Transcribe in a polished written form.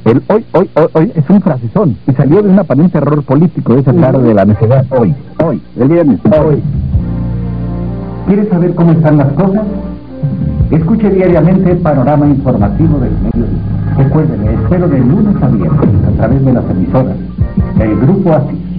El hoy es un frasezón y salió de un aparente error político esa tarde de la necedad. Hoy, el viernes, hoy. ¿Quiere saber cómo están las cosas? Escuche diariamente el panorama informativo del mediodía. Recuerde, le espero de lunes a viernes a través de las emisoras del Grupo ASI.